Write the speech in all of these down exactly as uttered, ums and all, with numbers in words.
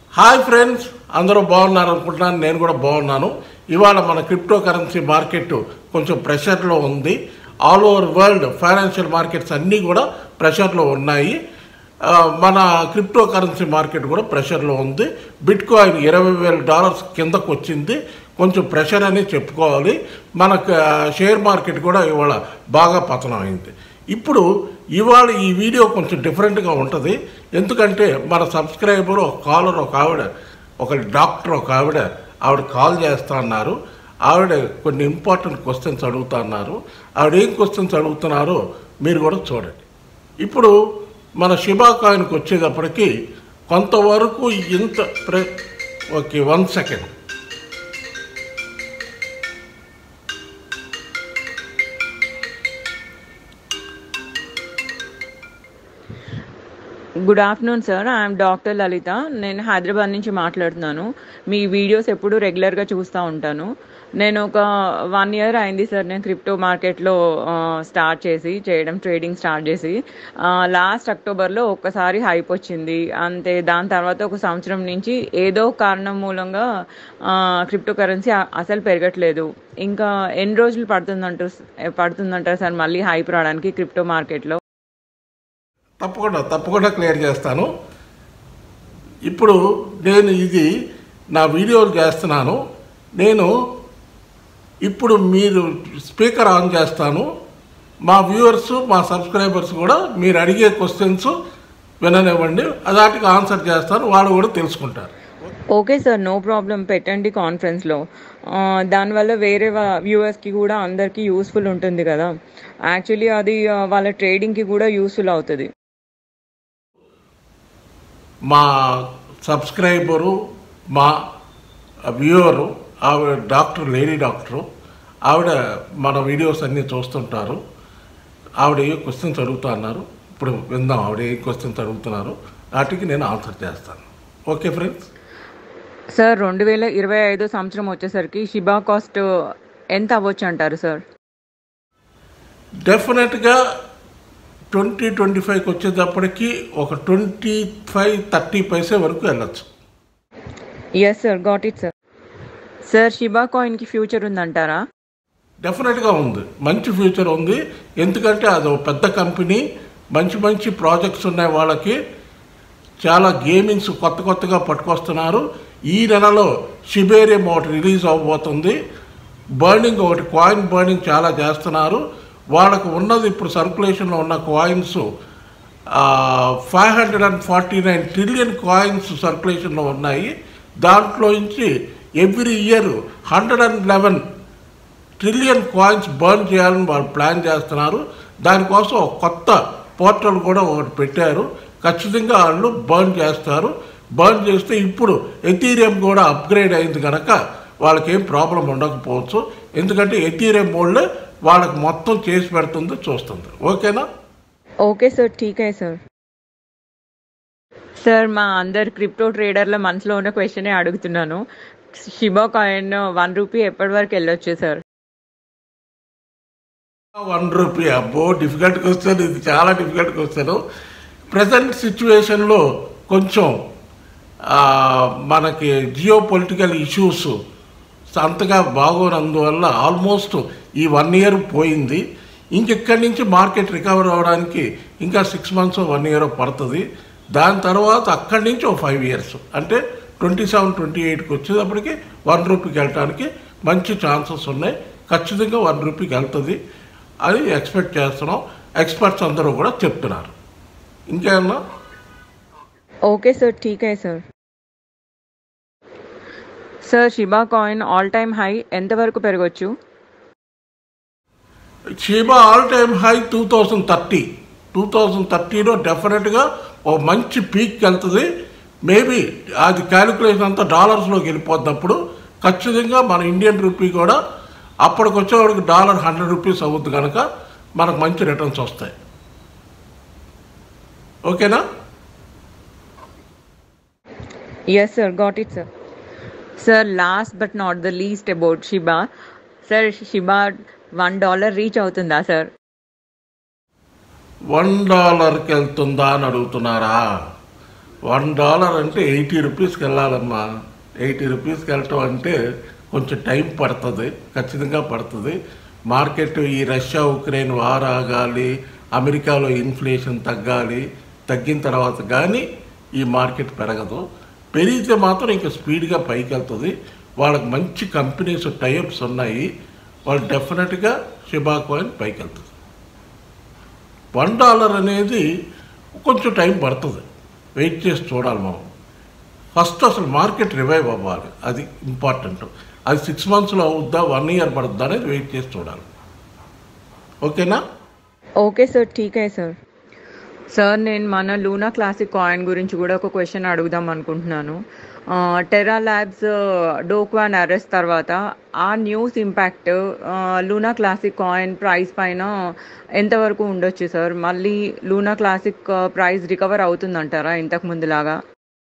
Hi friends, అందరూ బాగున్నారు అనుకుంటున్నాను. నేను కూడా బాగున్నాను. ఇవాళ మన క్రిప్టో కరెన్సీ మార్కెట్ కొంచెం ప్రెషర్లో ఉంది. All over world financial markets అన్నీ కూడా ప్రెషర్లో ఉన్నాయి. మన క్రిప్టో కరెన్సీ మార్కెట్ కూడా ప్రెషర్లో ఉంది. బిట్ కాయిన్ ఇరవై వేల డాలర్స్ కిందకు వచ్చింది. కొంచెం ప్రెషర్ అని చెప్పుకోవాలి. మనకు షేర్ మార్కెట్ కూడా ఇవాళ బాగా పతనం అయింది. ఇప్పుడు ఇవాళ ఈ వీడియో కొంచెం డిఫరెంట్గా ఉంటుంది. ఎందుకంటే మన సబ్స్క్రైబర్ ఒక కాలర్ ఒక ఆవిడ ఒక డాక్టర్ ఒక ఆవిడ ఆవిడ కాల్ చేస్తా అన్నారు. ఆవిడ కొన్ని ఇంపార్టెంట్ క్వశ్చన్స్ అడుగుతా అన్నారు. ఆవిడ ఏం క్వశ్చన్స్ అడుగుతున్నారో మీరు కూడా చూడండి. ఇప్పుడు మన షిబా కాయిన్కి వచ్చేటప్పటికి కొంతవరకు ఇంత ప్రే okay one second good afternoon sir. I'm doctor Lalitha. నేను హైదరాబాద్ నుంచి మాట్లాడుతున్నాను. మీ వీడియోస్ ఎప్పుడు రెగ్యులర్గా చూస్తూ ఉంటాను. నేను ఒక వన్ ఇయర్ అయింది సార్ నేను క్రిప్టో మార్కెట్లో స్టార్ట్ చేసి చేయడం ట్రేడింగ్ స్టార్ట్ చేసి లాస్ట్ అక్టోబర్లో ఒక్కసారి హైప్ వచ్చింది అంతే. దాని తర్వాత ఒక సంవత్సరం నుంచి ఏదో కారణం మూలంగా క్రిప్టో కరెన్సీ అసలు పెరగట్లేదు. ఇంకా ఎన్ని రోజులు పడుతుందంటారు పడుతుందంటారు సార్ మళ్ళీ హైప్ రావడానికి క్రిప్టో మార్కెట్లో? తప్పకుండా తప్పకుండా క్లియర్ చేస్తాను. ఇప్పుడు నేను ఇది నా వీడియోలు చేస్తున్నాను. నేను ఇప్పుడు మీరు స్పీకర్ ఆన్ చేస్తాను. మా వ్యూవర్స్ మా సబ్స్క్రైబర్స్ కూడా మీరు అడిగే క్వశ్చన్స్ విననివ్వండి. అదాటికి ఆన్సర్ చేస్తాను, వాళ్ళు కూడా తెలుసుకుంటారు. Okay sir, no problem. పెట్టండి కాన్ఫరెన్స్లో. దానివల్ల వేరే వ్యూవర్స్కి కూడా అందరికీ యూస్ఫుల్ ఉంటుంది కదా. యాక్చువల్లీ అది వాళ్ళ ట్రేడింగ్కి కూడా యూస్ఫుల్ అవుతుంది. మా సబ్స్క్రైబరు మా వ్యూవరు ఆవిడ డాక్టర్ లేడీ డాక్టరు ఆవిడ మన వీడియోస్ అన్నీ చూస్తుంటారు. ఆవిడ ఏ క్వశ్చన్స్ అడుగుతా అన్నారు. ఇప్పుడు విందాం ఆవిడ ఏ క్వశ్చన్స్ అడుగుతున్నారు. వాటికి నేను ఆన్సర్ చేస్తాను. Okay friends. సార్ రెండు వేల ఇరవై ఐదో సంవత్సరం వచ్చేసరికి షిబా కాస్ట్ ఎంత అవ్వచ్చు అంటారు సార్? డెఫినెట్గా ట్వంటీ ట్వంటీ ఫైవ్కి వచ్చేటప్పటికి ఒక ట్వంటీ ఫైవ్ థర్టీ పైసే వరకు వెళ్ళచ్చు. Yes sir, got it sir. Sir Shiba కాయిన్కి ఫ్యూచర్ ఉందంటారా? డెఫినెట్గా ఉంది, మంచి ఫ్యూచర్ ఉంది. ఎందుకంటే అది ఒక పెద్ద కంపెనీ, మంచి మంచి ప్రాజెక్ట్స్ ఉన్నాయి. వాళ్ళకి చాలా గేమింగ్స్ కొత్త కొత్తగా పట్టుకొస్తున్నారు. ఈ నెలలో షిబేరియం ఒకటి రిలీజ్ అవ్వబోతుంది. బర్నింగ్ ఒకటి కాయిన్ బర్నింగ్ చాలా చేస్తున్నారు. వాళ్ళకు ఉన్నది ఇప్పుడు సర్క్యులేషన్లో ఉన్న coins five hundred and forty nine trillion coins సర్క్యులేషన్లో ఉన్నాయి. దాంట్లో నుంచి every year hundred and eleven trillion coins burn చేయాలని వాళ్ళు ప్లాన్ చేస్తున్నారు. దానికోసం ఒక కొత్త పోర్టల్ కూడా ఒకటి పెట్టారు. ఖచ్చితంగా వాళ్ళు బర్న్ చేస్తారు. బర్న్ చేస్తే ఇప్పుడు ఎథీరియం కూడా అప్గ్రేడ్ అయింది కనుక వాళ్ళకి ఏం ప్రాబ్లం ఉండకపోవచ్చు. ఎందుకంటే ఎథీరియం మోడ్లో వాళ్ళకి మొత్తం చేసి పెడుతుంది, చూస్తుంది. ఓకేనా? ఓకే సార్, ఠీకే సార్. సార్ మా అందరు క్రిప్టో ట్రేడర్ల మనసులో ఉన్న క్వశ్చనే అడుగుతున్నాను. షిబా కాయిన్ వన్ రూపీ ఎప్పటి వరకు వెళ్ళొచ్చు సార్? వన్ రూపీ అబ్బో, డిఫికల్ట్ క్వశ్చన్. ఇది చాలా డిఫికల్ట్ క్వశ్చన్. ప్రజెంట్ సిచ్యువేషన్లో కొంచెం మనకి జియో పొలిటికల్ ఇష్యూస్ అంతగా బాగోనందువల్ల ఆల్మోస్ట్ ఈ వన్ ఇయర్ పోయింది. ఇంకెక్కడి నుంచి మార్కెట్ రికవర్ అవ్వడానికి ఇంకా సిక్స్ మంత్స్ వన్ ఇయర్ పడుతుంది. దాని తర్వాత అక్కడి నుంచి ఒక ఫైవ్ ఇయర్స్ అంటే ట్వంటీ సెవెన్ ట్వంటీ ఎయిట్కి వచ్చేటప్పటికి వన్ రూపీకి వెళ్ళటానికి మంచి ఛాన్సెస్ ఉన్నాయి. ఖచ్చితంగా వన్ రూపీకి వెళ్తుంది అని ఎక్స్పెక్ట్ చేస్తున్నాం. ఎక్స్పర్ట్స్ అందరూ కూడా చెప్తున్నారు. ఇంకేమన్నా? ఓకే సార్, ఠీకే sir. Sir Shiba coin all time high ఎంతవరకు పెరగచ్చు? Shiba all time high two thousand thirty two thousand థర్టీలో డెఫినెట్గా ఓ మంచి పీక్కి వెళ్తుంది. మేబీ అది క్యాలిక్యులేషన్ అంతా డాలర్స్లోకి వెళ్ళిపోతున్నప్పుడు ఖచ్చితంగా మన ఇండియన్ రూపీ కూడా అప్పటికి వచ్చేవాడికి డాలర్ హండ్రెడ్ రూపీస్ అవుతుంది కనుక మనకు మంచి రిటర్న్స్ వస్తాయి. ఓకేనా? Yes sir, got it sir. Sir last but not the least about Shiba. Sir Shiba one dollar reach అవుతుందా సార్? వన్ డాలర్కి వెళ్తుందా అని అడుగుతున్నారా? వన్ డాలర్ అంటే ఎయిటీ రూపీస్కి వెళ్ళాలమ్మా. ఎయిటీ రూపీస్కి వెళ్ళటం అంటే కొంచెం టైం పడుతుంది, ఖచ్చితంగా పడుతుంది. మార్కెట్ ఈ రష్యా ఉక్రెయిన్ వార్ ఆగాలి, అమెరికాలో ఇన్ఫ్లేషన్ తగ్గాలి, తగ్గిన తర్వాత కానీ ఈ మార్కెట్ పెరగదు. పెరిగితే మాత్రం ఇంకా స్పీడ్గా పైకి వెళ్తుంది. వాళ్ళకి మంచి కంపెనీస్ టైప్స్ ఉన్నాయి, వాళ్ళు డెఫినెట్గా షిబా కాయిన్ పైకి వెళ్తుంది. వన్ డాలర్ అనేది కొంచెం టైం పడుతుంది, వెయిట్ చేసి చూడాలి మనం. ఫస్ట్ అసలు మార్కెట్ రివైవ్ అవ్వాలి, అది ఇంపార్టెంట్. అది సిక్స్ మంత్స్లో అవుద్దా, వన్ ఇయర్ పడుద్దా అనేది వెయిట్ చేసి చూడాలి. ఓకేనా? ఓకే సార్, ఠీకే సార్. సార్ నేను మన లూనా క్లాసిక్ కాయిన్ గురించి కూడా ఒక క్వశ్చన్ అడుగుదాం అనుకుంటున్నాను. టెరా ల్యాబ్స్ డోక్వాన్ అరెస్ట్ తర్వాత ఆ news impact Luna classic coin price పైన ఎంతవరకు ఉండొచ్చు సార్? మళ్ళీ లూనా క్లాసిక్ ప్రైస్ రికవర్ అవుతుందంటారా ఇంతకు ముందులాగా?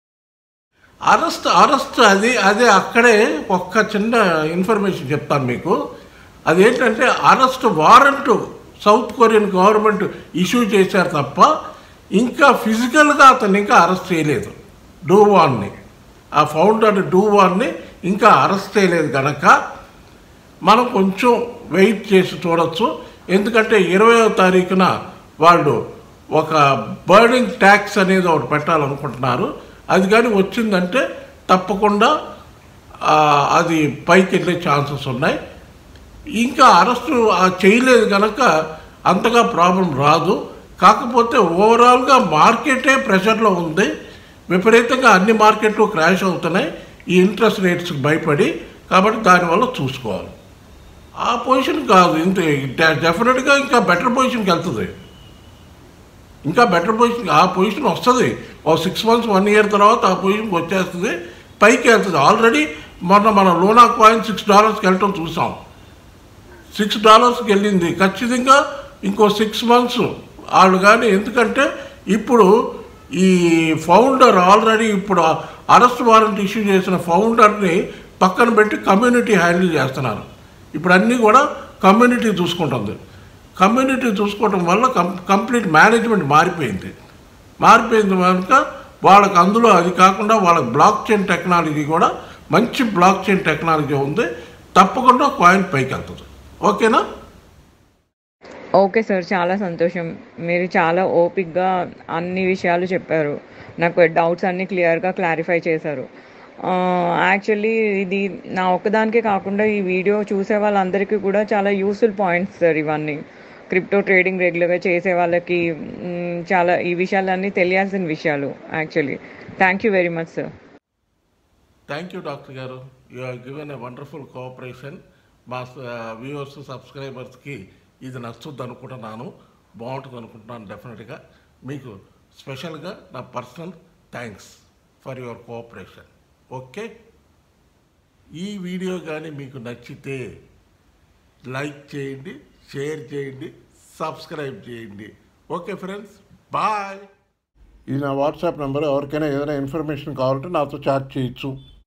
అరెస్ట్ అరెస్ట్ అది అదే అక్కడే ఒక్క చిన్న ఇన్ఫర్మేషన్ చెప్తాను మీకు. అదేంటంటే arrest warrant South Korean government issue చేశారు తప్ప ఇంకా ఫిజికల్గా అతను ఇంకా అరెస్ట్ చేయలేదు. డూవాన్ని, ఆ ఫౌండర్ డూవాన్ని ఇంకా అరెస్ట్ చేయలేదు కనుక మనం కొంచెం వెయిట్ చేసి చూడవచ్చు. ఎందుకంటే ఇరవయో తారీఖున వాళ్ళు ఒక బర్నింగ్ ట్యాక్స్ అనేది ఒకటి పెట్టాలనుకుంటున్నారు. అది కానీ వచ్చిందంటే తప్పకుండా అది పైకి వెళ్ళే ఛాన్సెస్ ఉన్నాయి. ఇంకా అరెస్టు చేయలేదు కనుక అంతగా ప్రాబ్లం రాదు. కాకపోతే ఓవరాల్గా మార్కెటే ప్రెషర్లో ఉంది, విపరీతంగా అన్ని మార్కెట్లు క్రాష్ అవుతున్నాయి ఈ ఇంట్రెస్ట్ రేట్స్కి భయపడి. కాబట్టి దానివల్ల చూసుకోవాలి. ఆ పొజిషన్ కాదు, ఇంత డెఫినెట్గా ఇంకా బెటర్ పొజిషన్కి వెళ్తుంది, ఇంకా బెటర్ పొజిషన్ ఆ పొజిషన్ వస్తుంది. ఒక సిక్స్ మంత్స్ వన్ ఇయర్ తర్వాత ఆ పొజిషన్కి వచ్చేస్తుంది, పైకి వెళ్తుంది. ఆల్రెడీ మొన్న మన లూనా కాయిన్ సిక్స్ డాలర్స్కి వెళ్ళటం చూసాం. సిక్స్ డాలర్స్కి వెళ్ళింది. ఖచ్చితంగా ఇంకో సిక్స్ మంత్స్ వాళ్ళు కానీ, ఎందుకంటే ఇప్పుడు ఈ ఫౌండర్ ఆల్రెడీ ఇప్పుడు అరెస్ట్ వారెంట్ ఇష్యూ చేసిన ఫౌండర్ని పక్కన పెట్టి కమ్యూనిటీ హ్యాండిల్ చేస్తున్నారు. ఇప్పుడు అన్నీ కూడా కమ్యూనిటీ చూసుకుంటుంది. కమ్యూనిటీ చూసుకోవటం వల్ల కం కంప్లీట్ మేనేజ్మెంట్ మారిపోయింది. మారిపోయింది కనుక వాళ్ళకి అందులో అది కాకుండా వాళ్ళకి బ్లాక్ చైన్ టెక్నాలజీ కూడా మంచి బ్లాక్ చైన్ టెక్నాలజీ ఉంది. తప్పకుండా కాయిన్ పైకి వెళ్తుంది. ఓకేనా? ఓకే సార్, చాలా సంతోషం. మీరు చాలా ఓపిక్గా అన్ని విషయాలు చెప్పారు, నాకు డౌట్స్ అన్నీ క్లియర్గా క్లారిఫై చేశారు. యాక్చువల్లీ ఇది నా ఒక్కదానికే కాకుండా ఈ వీడియో చూసే వాళ్ళందరికీ కూడా చాలా యూస్ఫుల్ పాయింట్స్ సార్ ఇవన్నీ. క్రిప్టో ట్రేడింగ్ రెగ్యులర్గా చేసే వాళ్ళకి చాలా ఈ విషయాలన్నీ తెలియాల్సిన విషయాలు actually. Thank you very much sir. Thank you doctor గారు. You have given a wonderful cooperation. మా వ్యూవర్స్ సబ్స్క్రైబర్స్కి ఇది నచ్చుద్ది అనుకుంటున్నాను, బాగుంటుంది అనుకుంటున్నాను. డెఫినెట్గా మీకు స్పెషల్గా నా personal thanks for your cooperation. Okay, ఈ వీడియో కానీ మీకు నచ్చితే లైక్ చేయండి, షేర్ చేయండి, సబ్స్క్రైబ్ చేయండి. Okay friends, bye. ఇది నా వాట్సాప్ నెంబర్. ఎవరికైనా ఏదైనా ఇన్ఫర్మేషన్ కావాలంటే నాతో చాట్ చేయొచ్చు.